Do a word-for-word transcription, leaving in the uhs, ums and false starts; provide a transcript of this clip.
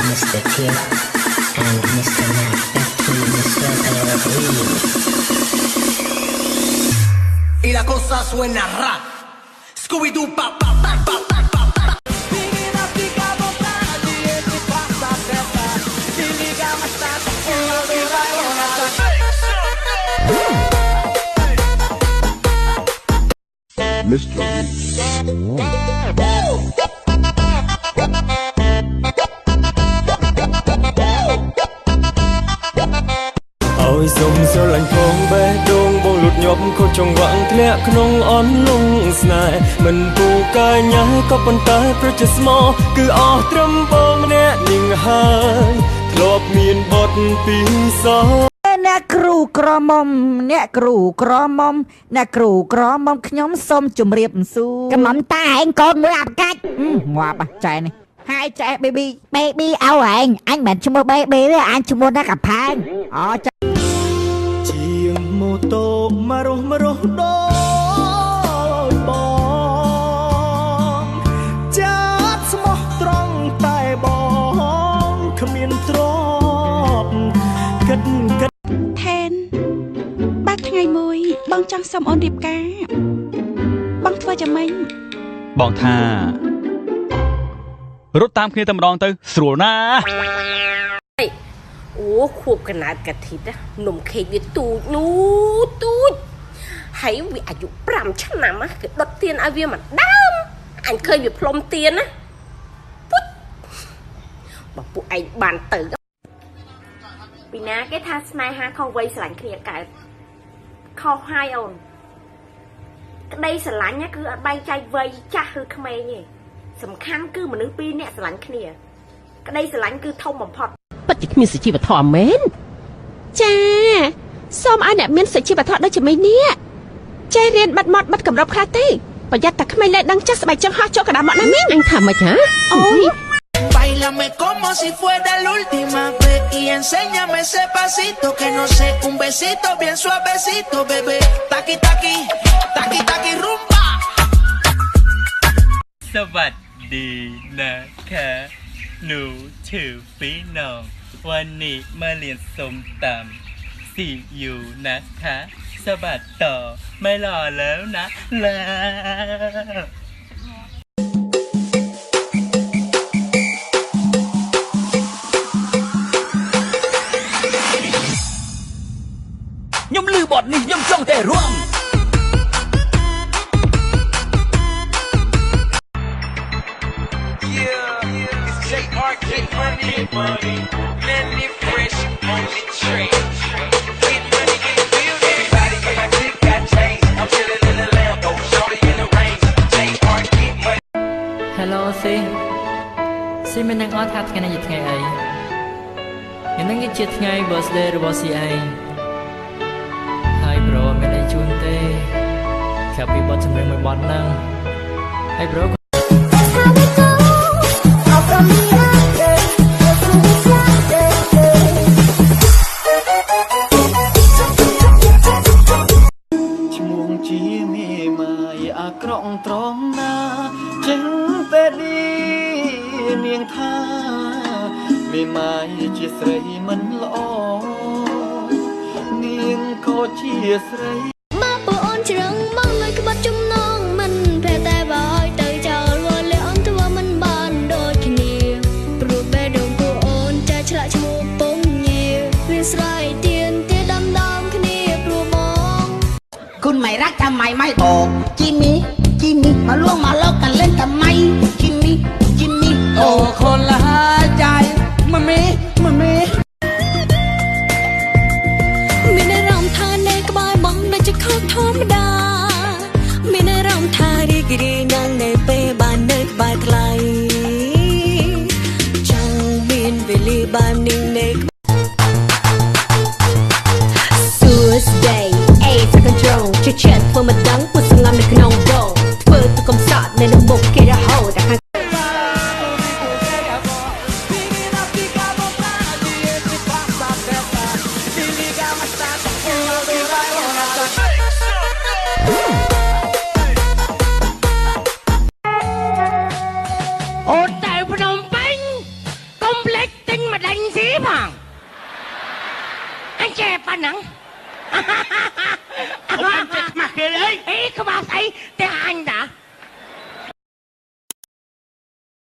mister Kid and mister Mac. Back to you, mister Alegría. Y la cosa suena rap. Scooby-Doo, pa, pa, pa, pa, pa, pa, pa. Menina, fica à vontade, entre passa a festa. Se liga mais tarde, ela vem vai mister Ôi sông sơ lạnh phong bé đông bông lụt nhộp khô trong vắng thẻ khung ón lung snai mình phù ca nhá có bàn tay precious small cứ ở trầm bông nè nhìn hai lọp miền bọt pí gió អ្នកគ្រូក្រមុំអ្នកគ្រូក្រមុំអ្នកគ្រូក្រមុំខ្ញុំសូមជម្រាបសួរកំំតាឯងកូនមួយអាប់កាច់ងាប់ចែនេះហើយចែ baby baby អោឯងអញមិនឈ្មោះ baby ទេអញឈ្មោះណាកផាងអូចាជាងម៉ូតូមករស់មករស់ដោយបងចាត់ស្មោះត្រង់តែបងគ្មានទ្រព្យគិតគិតថែនបាត់ថ្ងៃមួយបងចង់សុំអូនរៀបការបងធ្វើយ៉ាងម៉េចបងថារត់តាមគ្នាតែម្ដងទៅស្រួលណាស់អូខួបកណាត់កាធីតនំខេកវាទូចនូទូចហើយវាអាយុប្រាំឆ្នាំណាគេដុតទៀនឲ្យវាមកដើមអញឃើញវាផ្លុំទៀនណាពុតបើពួកឯងបានទៅពីណាគេថាស្នេហាខុសវ័យស្រឡាញ់គ្នាកើតខុសហើយអូនក្តីស្រឡាញ់គឺអត់បែងចែកវ័យចាស់ឬក្មេងទេសំខាន់គឺមនុស្សពីរនាក់ស្រឡាញ់គ្នាក្តីស្រឡាញ់គឺធំបំផុតពិតជាគ្មានសុជីវធម៌មែនចាសូមឲ្យអ្នកមានសុជីវធម៌ដូចជាមីនេះចេះរៀនបាត់មាត់បាត់កម្របខ្លះទេប្រយ័ត្នតែក្មេងលែដឹងចាស់ស្បែកចង់ហោះចូលកណ្ដាលមកណាមីងអញថាម៉េចហ៎អូយ Báilame como si fuera la última vez y enséñame ese pasito que no sé, un besito bien suavecito, bebé. Taqui taqui, taqui taqui rumba. สวัสดีนะคะหนูชื่อปีน้องวันนี้มาเรียนส้มตำสี่อยู่นะคะสะบัดต่อไม่รอแล้วนะแล้วខ្ញុំលឺបទនេះខ្ញុំចង់តែរាំ Hello ស៊ីស៊ីមិននឹងអត់ថាថ្ងៃនេះជាថ្ងៃអីថ្ងៃនេះជាថ្ងៃ birthday របស់ស៊ីឯងហើយ bro មានអីជូនទេក្រៅពីបទចម្រៀងមួយបទហ្នឹងហើយ bro ឈ្មោះជាមេម៉ាយអាក្រក់ត្រង់ណាចឹងតែឌីនាងថាមេម៉ាយជាស្រីមិនល្អនាងក៏ជាស្រីមកពូអូនជ្រឹងមកនៅក្បត់ចំណងមិនប្រែតែបើឲ្យទៅចោលវល់អូនធ្វើមិនបានដូចគ្នាព្រោះបេះដូងពូអូនចាឆ្លាក់ឈ្មោះពងញាវាស្រ័យទៀនទៀដំដំគ្នាព្រោះបងគុណមិនรักทำไมไม่บอกจิมมี่จิมมี่มาล่วงมาเลิกกันเล่นทำไมจิมมี่จิมมี่โอ้คนละใจมันมีมันมีមានអារម្មណ៍ថានៅក្បែរបងដូចជាខុសធម្មតាមានអារម្មណ៍ថារីករាយណាស់នៅពេលបាននៅក្បែរថ្លៃចង់មានវេលាបាននឹងនៅសួស្ដីអេសកញ្ជ្រងជាចិត្តធ្វើមិនដឹងពុះសងំនៅក្នុងដងធ្វើទៅកំសត់នៅនឹងមុខគេរហូតតែអូនតែភ្នំពេញកុំភ្លេចទិញម្ដេញស៊ីផងអញចេះប៉ុណ្ណឹងអញចេះខ្មាស់គេអីអីខ្មាស់ស្អីតែ